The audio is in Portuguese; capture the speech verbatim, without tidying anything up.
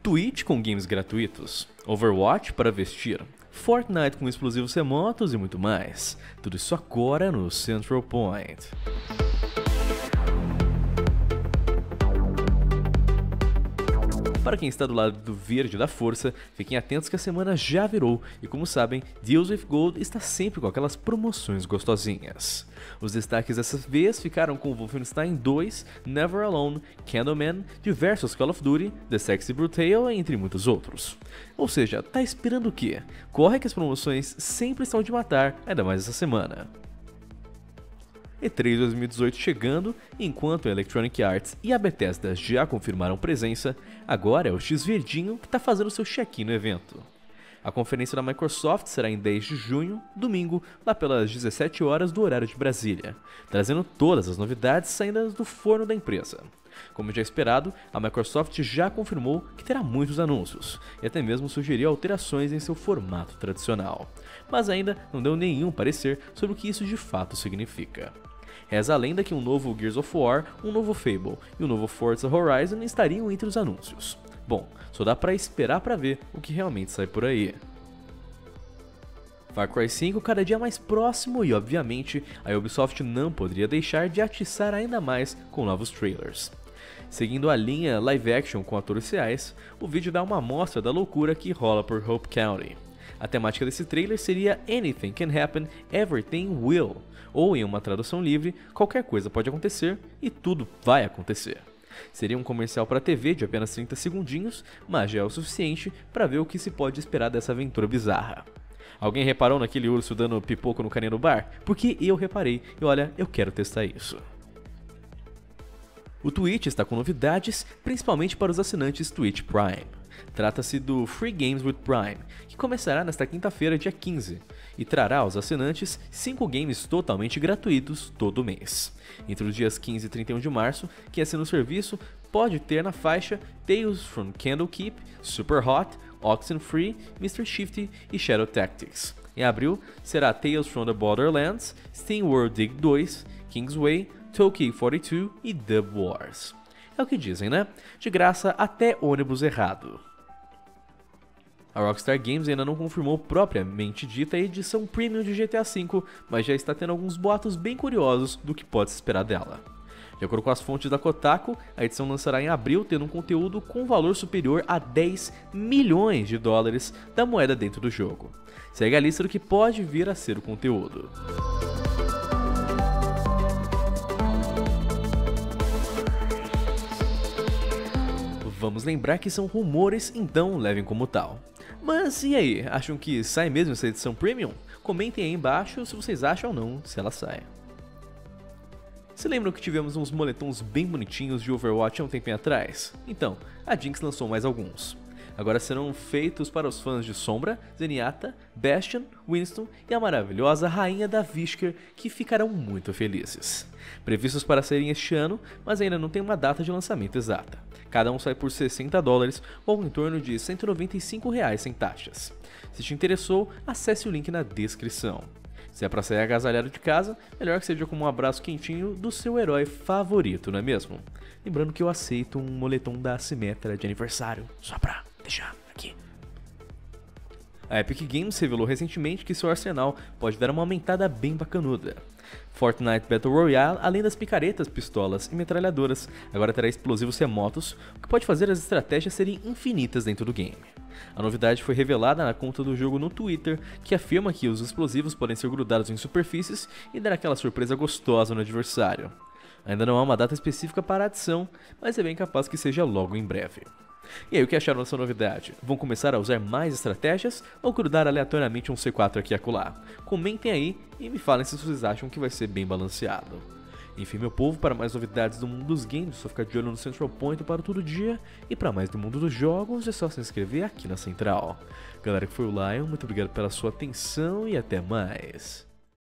Twitch com games gratuitos, Overwatch para vestir, Fortnite com explosivos remotos e muito mais. Tudo isso agora no Central Point. Para quem está do lado do verde da força, fiquem atentos que a semana já virou e, como sabem, Deals with Gold está sempre com aquelas promoções gostosinhas. Os destaques dessa vez ficaram com Wolfenstein dois, Never Alone, Candleman, diversos Call of Duty, The Sexy Brutale, entre muitos outros. Ou seja, tá esperando o quê? Corre que as promoções sempre estão de matar, ainda mais essa semana. E três dois mil e dezoito chegando, enquanto a Electronic Arts e a Bethesda já confirmaram presença, agora é o X-Verdinho que está fazendo seu check-in no evento. A conferência da Microsoft será em dez de junho, domingo, lá pelas dezessete horas do horário de Brasília, trazendo todas as novidades saindo do forno da empresa. Como já esperado, a Microsoft já confirmou que terá muitos anúncios, e até mesmo sugeriu alterações em seu formato tradicional, mas ainda não deu nenhum parecer sobre o que isso de fato significa. Reza a lenda que um novo Gears of War, um novo Fable e um novo Forza Horizon estariam entre os anúncios. Bom, só dá pra esperar pra ver o que realmente sai por aí. Far Cry cinco cada dia mais próximo e, obviamente, a Ubisoft não poderia deixar de atiçar ainda mais com novos trailers. Seguindo a linha live action com atores reais, o vídeo dá uma amostra da loucura que rola por Hope County. A temática desse trailer seria Anything Can Happen, Everything Will, ou em uma tradução livre, qualquer coisa pode acontecer e tudo vai acontecer. Seria um comercial para T V de apenas trinta segundinhos, mas já é o suficiente para ver o que se pode esperar dessa aventura bizarra. Alguém reparou naquele urso dando pipoco no caninho no bar? Porque eu reparei e olha, eu quero testar isso. O Twitch está com novidades, principalmente para os assinantes Twitch Prime. Trata-se do Free Games with Prime, que começará nesta quinta-feira, dia quinze, e trará aos assinantes cinco games totalmente gratuitos todo mês. Entre os dias quinze e trinta e um de março, quem assina o serviço pode ter na faixa Tales from Candlekeep, Super Hot, Oxenfree, mister Shifty e Shadow Tactics. Em abril, será Tales from the Borderlands, SteamWorld Dig dois, Kingsway, Tokyo quarenta e dois e Dub Wars. É o que dizem, né? De graça até ônibus errado. A Rockstar Games ainda não confirmou propriamente dita a edição Premium de G T A cinco, mas já está tendo alguns boatos bem curiosos do que pode se esperar dela. De acordo com as fontes da Kotaku, a edição lançará em abril, tendo um conteúdo com valor superior a dez milhões de dólares da moeda dentro do jogo. Segue a lista do que pode vir a ser o conteúdo. Vamos lembrar que são rumores, então levem como tal. Mas e aí, acham que sai mesmo essa edição Premium? Comentem aí embaixo se vocês acham ou não se ela sai. Se lembram que tivemos uns moletons bem bonitinhos de Overwatch há um tempinho atrás? Então, a Jinx lançou mais alguns. Agora serão feitos para os fãs de Sombra, Zenyatta, Bastion, Winston e a maravilhosa Rainha da Vishker, que ficarão muito felizes. Previstos para serem este ano, mas ainda não tem uma data de lançamento exata. Cada um sai por sessenta dólares ou em torno de cento e noventa e cinco reais sem taxas. Se te interessou, acesse o link na descrição. Se é para sair agasalhado de casa, melhor que seja como um abraço quentinho do seu herói favorito, não é mesmo? Lembrando que eu aceito um moletom da Simetra de aniversário, só pra deixar aqui. A Epic Games revelou recentemente que seu arsenal pode dar uma aumentada bem bacanuda. Fortnite Battle Royale, além das picaretas, pistolas e metralhadoras, agora terá explosivos remotos, o que pode fazer as estratégias serem infinitas dentro do game. A novidade foi revelada na conta do jogo no Twitter, que afirma que os explosivos podem ser grudados em superfícies e dar aquela surpresa gostosa no adversário. Ainda não há uma data específica para a adição, mas é bem capaz que seja logo em breve. E aí, o que acharam dessa novidade? Vão começar a usar mais estratégias ou grudar aleatoriamente um C quatro aqui e acolá? Comentem aí e me falem se vocês acham que vai ser bem balanceado. Enfim, meu povo, para mais novidades do mundo dos games, é só ficar de olho no Central Point para todo dia. E para mais do mundo dos jogos, é só se inscrever aqui na Central. Galera, que foi o Lion, muito obrigado pela sua atenção e até mais.